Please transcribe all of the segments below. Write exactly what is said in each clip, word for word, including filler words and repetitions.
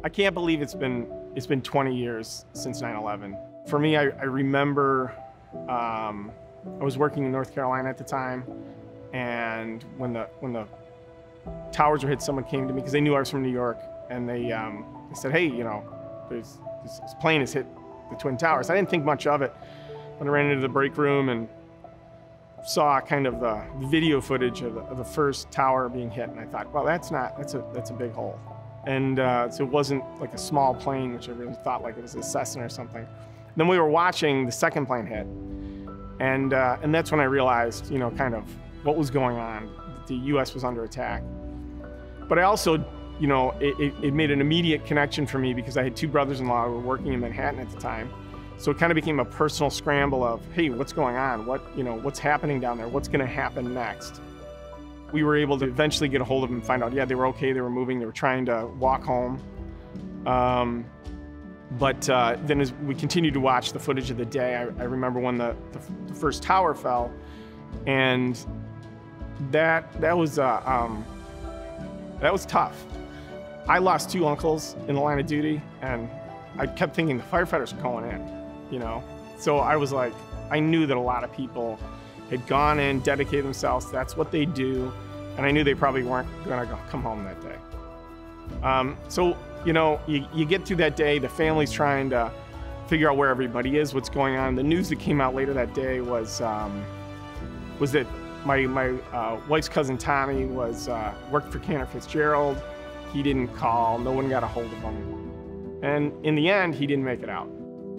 I can't believe it's been it's been twenty years since nine eleven. For me, I, I remember um, I was working in North Carolina at the time, and when the when the towers were hit, someone came to me because they knew I was from New York, and they, um, they said, "Hey, you know, there's, this, this plane has hit the Twin Towers." I didn't think much of it, but I ran into the break room and saw kind of the video footage of the, of the first tower being hit, and I thought, well, that's not that's a that's a big hole. And uh, so it wasn't like a small plane, which I really thought like it was a Cessna or something. Then we were watching the second plane hit, and uh, and that's when I realized, you know, kind of what was going on. The U S was under attack. But I also, you know, it, it, it made an immediate connection for me because I had two brothers-in-law who were working in Manhattan at the time. So it kind of became a personal scramble of, hey, what's going on? What, you know, what's happening down there? What's going to happen next? We were able to eventually get a hold of them and find out, yeah, they were okay, they were moving, they were trying to walk home. Um, but uh, then as we continued to watch the footage of the day, I, I remember when the, the, the first tower fell, and that, that was, uh, um, that was tough. I lost two uncles in the line of duty, and I kept thinking the firefighters are going in, you know? So I was like, I knew that a lot of people had gone in, dedicated themselves, that's what they do, and I knew they probably weren't gonna go, come home that day. Um, so, you know, you, you get through that day, the family's trying to figure out where everybody is, what's going on. The news that came out later that day was, um, was that my, my uh, wife's cousin Tommy was, uh, worked for Cantor Fitzgerald. He didn't call, no one got a hold of him. And in the end, he didn't make it out.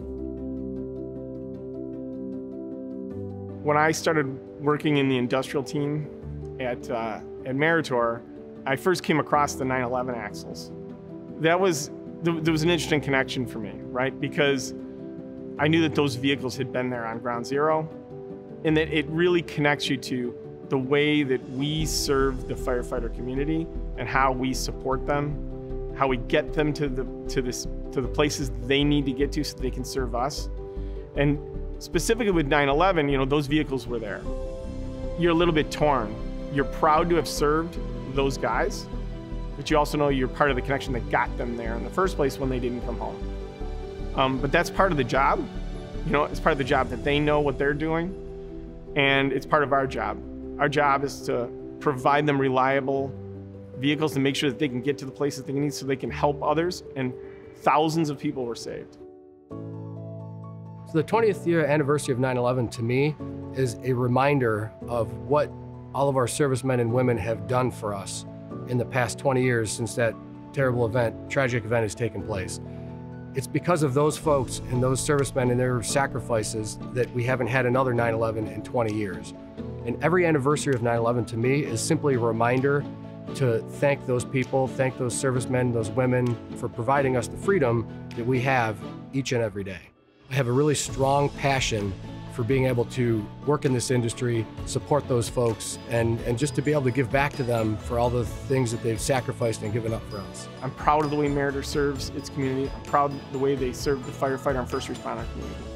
When I started working in the industrial team at, uh, at Meritor, I first came across the nine eleven axles. That was, there was an interesting connection for me, right? Because I knew that those vehicles had been there on ground zero, and that it really connects you to the way that we serve the firefighter community and how we support them, how we get them to the, to this, to the places they need to get to so they can serve us. And specifically with nine eleven, you know, those vehicles were there. You're a little bit torn. You're proud to have served those guys, but you also know you're part of the connection that got them there in the first place when they didn't come home. Um, but that's part of the job. You know, it's part of the job that they know what they're doing, and it's part of our job. Our job is to provide them reliable vehicles to make sure that they can get to the places they need so they can help others, and thousands of people were saved. So the twentieth year anniversary of nine eleven to me is a reminder of what all of our servicemen and women have done for us in the past twenty years since that terrible event, tragic event has taken place. It's because of those folks and those servicemen and their sacrifices that we haven't had another nine eleven in twenty years. And every anniversary of nine eleven to me is simply a reminder to thank those people, thank those servicemen, those women for providing us the freedom that we have each and every day. I have a really strong passion for being able to work in this industry, support those folks, and, and just to be able to give back to them for all the things that they've sacrificed and given up for us. I'm proud of the way Meritor serves its community. I'm proud of the way they serve the firefighter and first responder community.